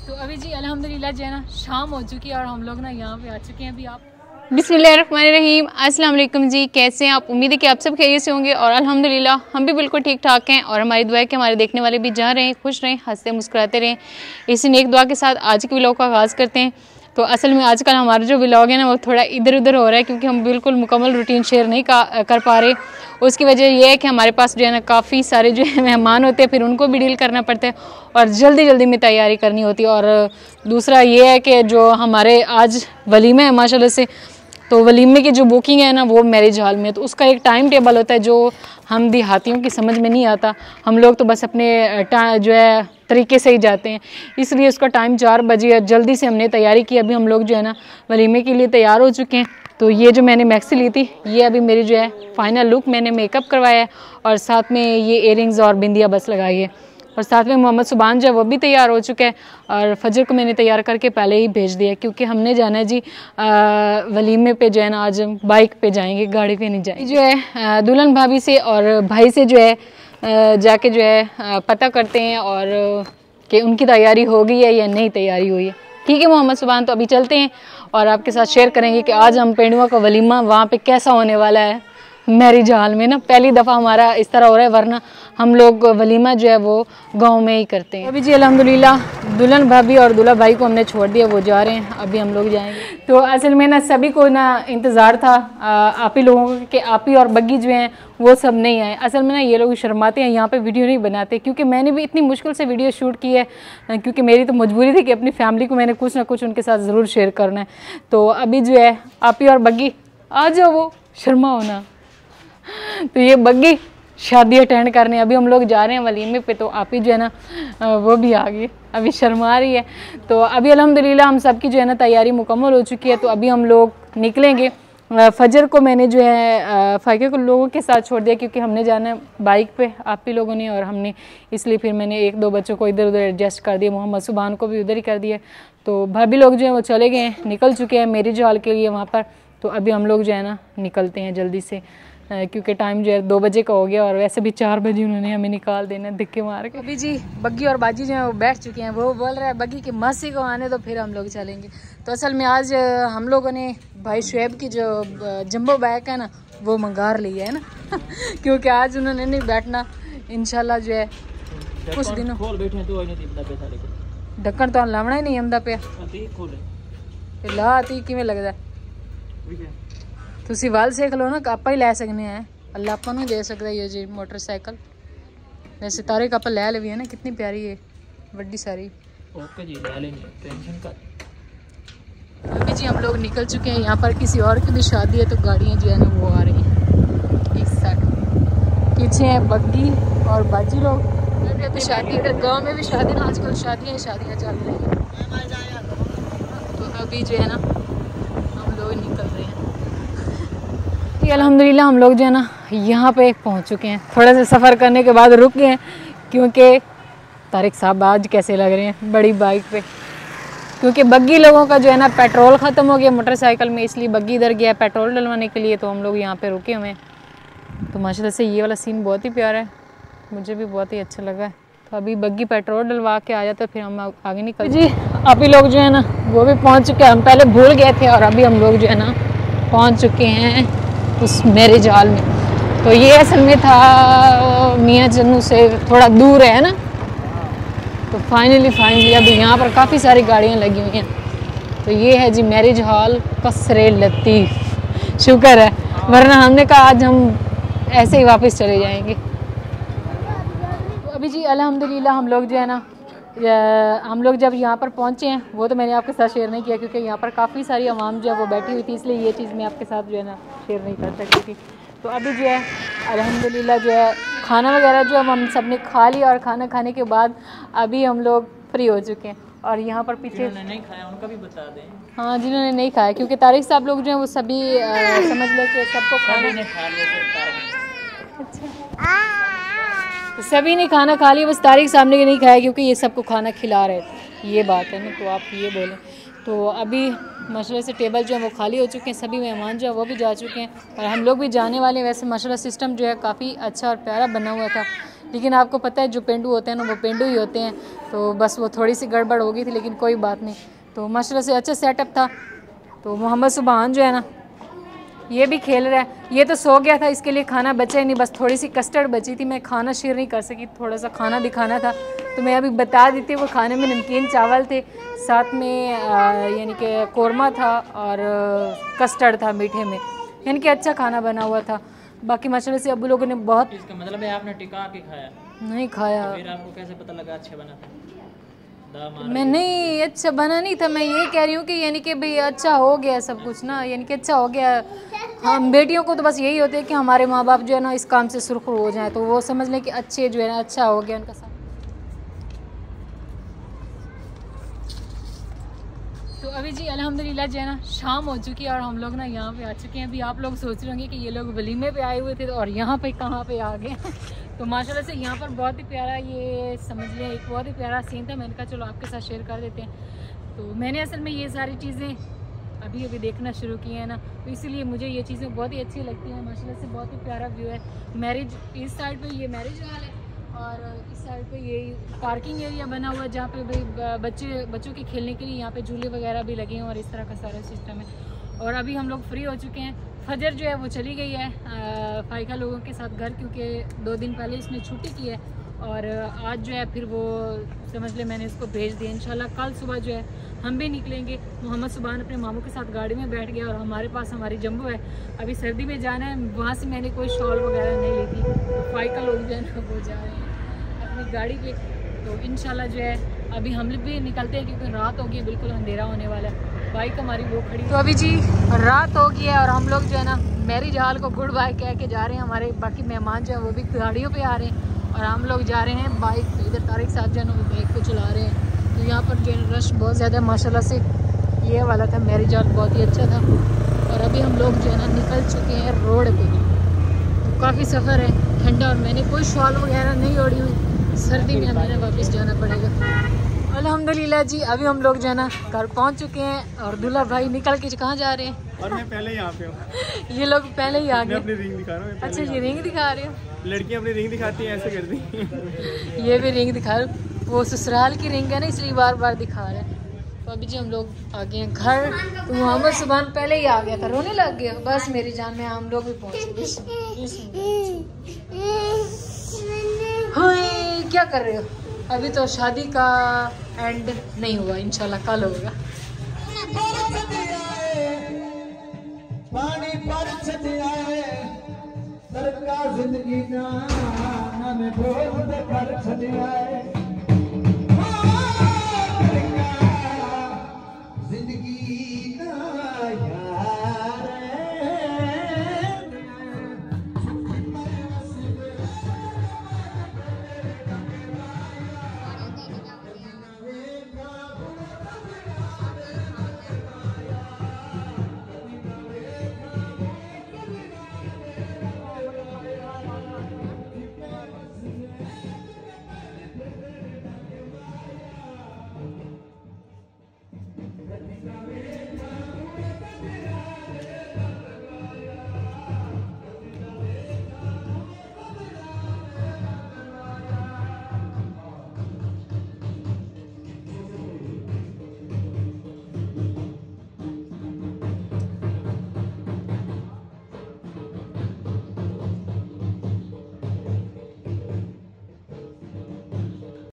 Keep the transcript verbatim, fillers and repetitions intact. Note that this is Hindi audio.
तो अभी जी अल्हम्दुलिल्लाह जो है ना शाम हो चुकी है और हम लोग ना यहाँ पे आ चुके हैं। अभी आप बिस्मिल्लाहिर्रहमानिर्रहीम, अस्सलाम वालेकुम जी। कैसे हैं आप? उम्मीद है कि आप सब खैरियत से होंगे और अल्हम्दुलिल्लाह हम भी बिल्कुल ठीक ठाक हैं। और हमारी दुआ है कि हमारे देखने वाले भी जहाँ रहें खुश रहें, हंसते मुस्कुराते रहें। इसी नेक दुआ के साथ आज के व्लॉग का आगाज़ करते हैं। तो असल में आजकल हमारा जो व्लॉग है ना वो थोड़ा इधर उधर हो रहा है क्योंकि हम बिल्कुल मुकम्मल रूटीन शेयर नहीं कर पा रहे। उसकी वजह ये है कि हमारे पास जो है ना काफ़ी सारे जो है मेहमान होते हैं, फिर उनको भी डील करना पड़ता है और जल्दी जल्दी में तैयारी करनी होती है। और दूसरा ये है कि जो हमारे आज वलीमा है माशाल्लाह से, तो वलीमे की जो बुकिंग है ना वो मैरिज हॉल में, तो उसका एक टाइम टेबल होता है जो हम देहातियों की समझ में नहीं आता। हम लोग तो बस अपने जो है तरीके से ही जाते हैं, इसलिए उसका टाइम चार बजे जल्दी से हमने तैयारी की। अभी हम लोग जो है ना वलीमे के लिए तैयार हो चुके हैं। तो ये जो मैंने मैक्सी ली थी ये अभी मेरी जो है फाइनल लुक, मैंने मेकअप करवाया है और साथ में ये इयररिंग्स और बिंदिया बस लगाई है। और साथ में मोहम्मद सुबान जो है वो भी तैयार हो चुका है और फजर को मैंने तैयार करके पहले ही भेज दिया क्योंकि हमने जाना है जी आ, वलीमे पे जो है ना आज बाइक पे जाएंगे, गाड़ी पे नहीं जाएंगे। जो है दुल्हन भाभी से और भाई से जो है आ, जाके जो है आ, पता करते हैं और कि उनकी तैयारी हो गई है या नहीं तैयारी हुई है। ठीक है मोहम्मद सुबान, तो अभी चलते हैं और आपके साथ शेयर करेंगे कि आज हम पेंडुआ का वलीमा वहाँ पे कैसा होने वाला है मैरिज हॉल में ना। पहली दफ़ा हमारा इस तरह हो रहा है, वरना हम लोग वलीमा जो है वो गांव में ही करते हैं। अभी जी अल्हम्दुलिल्लाह दुल्हन भाभी और दूल्हा भाई को हमने छोड़ दिया, वो जा रहे हैं, अभी हम लोग जाएंगे। तो असल में ना सभी को ना इंतज़ार था आप ही लोगों के, आप ही और बग्गी जो हैं वो सब नहीं आए। असल में ना ये लोग शर्माते हैं, यहाँ पे वीडियो नहीं बनाते क्योंकि मैंने भी इतनी मुश्किल से वीडियो शूट की है क्योंकि मेरी तो मजबूरी थी कि अपनी फैमिली को मैंने कुछ ना कुछ उनके साथ ज़रूर शेयर करना है। तो अभी जो है आप ही और बग्गी आ जाओ, वो शर्मा होना। तो ये बग्गी शादी अटेंड करने अभी हम लोग जा रहे हैं वलीमे पे, तो आप ही जो है ना वो भी आ गई, अभी शर्मा रही है। तो अभी अल्हम्दुलिल्लाह हम सब की जो है ना तैयारी मुकम्मल हो चुकी है, तो अभी हम लोग निकलेंगे। फजर को मैंने जो है फ़ायके को लोगों के साथ छोड़ दिया क्योंकि हमने जाना है बाइक पे आप ही लोगों ने और हमने, इसलिए फिर मैंने एक दो बच्चों को इधर उधर एडजस्ट कर दिया, मोहम्मद सुबान को भी उधर ही कर दिया। तो भाभी लोग जो है वो चले गए हैं, निकल चुके हैं मैरिज हॉल के लिए वहाँ पर। तो अभी हम लोग जो है ना निकलते हैं जल्दी से क्योंकि टाइम जो है दो बजे का हो गया और वैसे भी चार बजे उन्होंने हमें निकाल देना धक्के मार के। अभी जी बग्गी और बाजी जो है वो बैठ चुके हैं, वो बोल रहा है बग्गी की मासी को आने तो फिर हम लोग चलेंगे। तो असल में आज हम लोगों ने भाई शुएब की जो जंबो बैग है ना वो मंगा लिया है ना क्योंकि आज उन्होंने नहीं बैठना इंशाल्लाह जो है कुछ दिनों ढक्कन तो लावना ही नहीं आंदा पे ला आती किमें लगता है। तुसी वाल सीख लो ना, आप ही लै सकने हैं, अल्लाह आपको नहीं दे सकता ये जी मोटरसाइकिल। वैसे तारे का लै ले भी है ना, कितनी प्यारी है बड़ी सारी। ओके जी ले लेंगे, टेंशन कर। अभी जी हम लोग निकल चुके हैं, यहाँ पर किसी और की भी शादी है तो गाड़ियाँ जो है ना वो आ रही हैं इस साइड। पीछे हैं बग्गी और बाजी लोग। तो शादी का गाँव में भी शादी ना, आजकल शादियाँ शादियाँ चल रही हैं। तो अभी जो है ना हम लोग निकल रहे हैं। अल्हम्दुलिल्लाह हम लोग जो है ना यहाँ पे पहुँच चुके हैं। थोड़ा सा सफ़र करने के बाद रुक गए हैं क्योंकि तारिक साहब आज कैसे लग रहे हैं बड़ी बाइक पे, क्योंकि बग्गी लोगों का जो है ना पेट्रोल ख़त्म हो गया मोटरसाइकिल में, इसलिए बग्गी इधर गया पेट्रोल डलवाने के लिए। तो हम लोग यहाँ पे रुके हुए हैं। तो माशाल्लाह से ये वाला सीन बहुत ही प्यारा है, मुझे भी बहुत ही अच्छा लगा है। तो अभी बग्गी पेट्रोल डलवा के आ जाता है फिर हम आगे निकल जी। आप ही लोग जो है ना वो भी पहुँच चुके हैं, हम पहले भूल गए थे और अभी हम लोग जो है ना पहुँच चुके हैं उस मैरिज हॉल में। तो ये असल में था मियाँ चन्नू से थोड़ा दूर है ना। तो फाइनली फाइनली अभी यहाँ पर काफ़ी सारी गाड़ियाँ लगी हुई हैं। तो ये है जी मैरिज हॉल कसरे लतीफ़, शुक्र है, वरना हमने कहा आज हम ऐसे ही वापस चले जाएंगे। तो अभी जी अल्हम्दुलिल्लाह हम लोग जो है ना हम लोग जब यहाँ पर पहुँचे हैं, वो तो मैंने आपके साथ शेयर नहीं किया क्योंकि यहाँ पर काफ़ी सारी आवाम जो है वो बैठी हुई थी, इसलिए ये चीज़ मैं आपके साथ जो है ना शेयर नहीं कर सकती थी। तो अभी जो है अल्हम्दुलिल्लाह जो है खाना वगैरह जो हम सब ने खा लिया और खाना खाने के बाद अभी हम लोग फ्री हो चुके हैं। और यहाँ पर पीछे जिन्होंने नहीं खाया उनका भी बता दें। हाँ, जिन्होंने नहीं खाया क्योंकि तारिक साहब लोग जो हैं वो सभी आ, समझ लो कि सबको खाना खा लिया। अच्छा, तो सभी ने खाना खा लिया, बस तारिक साहब ने नहीं खाया क्योंकि ये सबको खाना खिला रहे थे, ये बात है ना। तो आप ये बोलें तो अभी माशाल्लाह से टेबल जो है वो खाली हो चुके हैं, सभी मेहमान जो है वो भी जा चुके हैं और हम लोग भी जाने वाले हैं। वैसे माशाल्लाह सिस्टम जो है काफ़ी अच्छा और प्यारा बना हुआ था लेकिन आपको पता है जो पेंडू होते हैं ना वो पेंडू ही होते हैं, तो बस वो थोड़ी सी गड़बड़ हो गई थी, लेकिन कोई बात नहीं। तो माशाल्लाह से अच्छा सेटअप था। तो मोहम्मद सुबहान जो है ना ये भी खेल रहा है, ये तो सो गया था, इसके लिए खाना बचा ही नहीं, बस थोड़ी सी कस्टर्ड बची थी, मैं खाना शेयर नहीं कर सकी, थोड़ा सा खाना भी खाना था तो मैं अभी बता देती हूँ। वो खाने में नमकीन चावल थे, साथ में यानी कि कौरमा था और कस्टर्ड था मीठे में, यानी कि अच्छा खाना बना हुआ था। बाकी माशाल्लाह से अबू लोगों ने बहुत, इसका मतलब है आपने टिका के खाया नहीं खाया। फिर आपको कैसे पता लगा अच्छा बना था? मैं नहीं, अच्छा बना नहीं था, मैं ये कह रही हूँ कि यानी कि भाई अच्छा हो गया सब कुछ ना, यानी कि अच्छा हो गया। हम बेटियों को तो बस यही होता है कि हमारे माँ बाप जो है ना इस काम से सुरखुर हो जाए, तो वो समझ लें कि अच्छे जो है ना अच्छा हो गया उनका सब। तो अभी जी अल्हम्दुलिल्लाह जो है ना शाम हो चुकी है और हम लोग ना यहाँ पे आ चुके हैं। अभी आप लोग सोच रहे होंगे कि ये लोग वलीमे पे आए हुए थे और यहाँ पे कहाँ पे आ गए। तो माशाल्लाह से यहाँ पर बहुत ही प्यारा, ये समझ लें एक बहुत ही प्यारा सीन था, मैंने कहा चलो आपके साथ शेयर कर देते हैं। तो मैंने असल में ये सारी चीज़ें अभी अभी देखना शुरू की है ना, तो इसीलिए मुझे ये चीज़ें बहुत ही अच्छी लगती हैं। माशाल्लाह से बहुत ही प्यारा व्यू है। मैरिज इस साइड पे ये मैरिज हॉल है और इस साइड पे ये पार्किंग एरिया बना हुआ है जहाँ पे भाई बच्चे बच्चों के खेलने के लिए यहाँ पे झूले वगैरह भी लगे हैं और इस तरह का सारा सिस्टम है। और अभी हम लोग फ्री हो चुके हैं, फजर जो है वो चली गई है फाइका लोगों के साथ घर, क्योंकि दो दिन पहले इसने छुट्टी की है और आज जो है फिर वो समझ ले मैंने इसको भेज दिया। इंशाल्लाह कल सुबह जो है हम भी निकलेंगे। मोहम्मद सुबहान अपने मामू के साथ गाड़ी में बैठ गया और हमारे पास हमारी जम्बो है, अभी सर्दी में जाना है, वहाँ से मैंने कोई शॉल वगैरह नहीं ली थी, तो फाइका लोग जो है ना वो जा रहे हैं अपनी गाड़ी पे। तो इंशाल्लाह जो है अभी हम लोग भी निकलते हैं क्योंकि रात हो गई, बिल्कुल अंधेरा होने वाला है। बाइक हमारी वो खड़ी। तो अभी जी रात हो गई है और हम लोग जो है ना मैरिज हॉल को गुड बाय कह के जा रहे हैं। हमारे बाकी मेहमान जो है वो भी गाड़ियों पे आ रहे हैं और हम लोग जा रहे हैं बाइक पे। इधर तारिक साहब जो है ना वो बाइक को चला रहे हैं। तो यहाँ पर जो है रश बहुत ज़्यादा है माशाल्लाह से। ये वाला था मैरिज हॉल, बहुत ही अच्छा था। और अभी हम लोग जो है ना निकल चुके हैं रोड पर। तो काफ़ी सफ़र है, ठंडा, और मैंने कोई शॉल वगैरह नहीं ओढ़ी हुई, सर्दी में हमें वापस जाना पड़ेगा। अल्हम्दुलिल्लाह जी अभी हम लोग जो है ना घर पहुंच चुके हैं और दूल्हा भाई निकल के कहाँ जा रहे हैं? और मैं पहले यहाँ पे हूँ। ये लोग पहले ही आ गए। मैं अपनी रिंग दिखा रहा हूँ। अच्छा ये रिंग दिखा रहे हो? लड़कियाँ अपनी रिंग दिखाती हैं, ऐसे करती। ये भी रिंग दिखा रहे, वो ससुराल की रिंग है ना इसलिए बार बार दिखा रहे हैं। तो अभी जी हम लोग आ गए हैं घर। तो मोहम्मद सुबहान पहले ही आ गया था, रोने लग गया। बस मेरी जान में हम लोग भी पहुँचे। क्या कर रहे हो? अभी तो शादी का एंड नहीं हुआ, इंशाल्लाह कल होगा।